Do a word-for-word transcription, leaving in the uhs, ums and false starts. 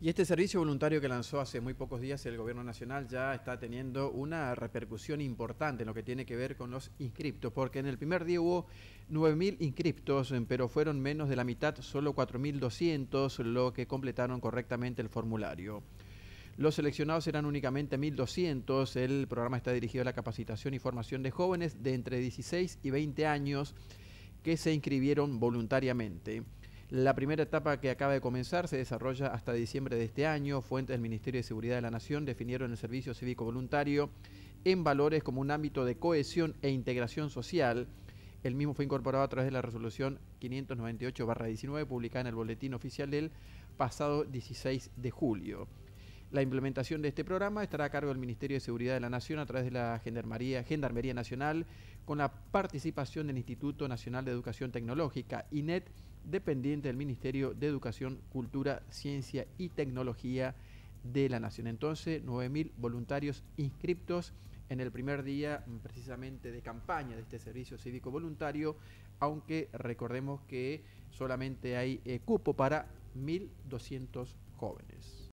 Y este servicio voluntario que lanzó hace muy pocos días el Gobierno Nacional ya está teniendo una repercusión importante en lo que tiene que ver con los inscriptos, porque en el primer día hubo nueve mil inscriptos, pero fueron menos de la mitad, solo cuatro mil doscientos, lo que completaron correctamente el formulario. Los seleccionados eran únicamente mil doscientos. El programa está dirigido a la capacitación y formación de jóvenes de entre dieciséis y veinte años que se inscribieron voluntariamente. La primera etapa, que acaba de comenzar, se desarrolla hasta diciembre de este año. Fuentes del Ministerio de Seguridad de la Nación definieron el servicio cívico voluntario en valores como un ámbito de cohesión e integración social. El mismo fue incorporado a través de la resolución quinientos noventa y ocho barra diecinueve, publicada en el Boletín Oficial del pasado dieciséis de julio. La implementación de este programa estará a cargo del Ministerio de Seguridad de la Nación a través de la Gendarmería, Gendarmería Nacional, con la participación del Instituto Nacional de Educación Tecnológica, I N E T, dependiente del Ministerio de Educación, Cultura, Ciencia y Tecnología de la Nación. Entonces, nueve mil voluntarios inscriptos en el primer día precisamente de campaña de este servicio cívico voluntario, aunque recordemos que solamente hay eh, cupo para mil doscientos jóvenes.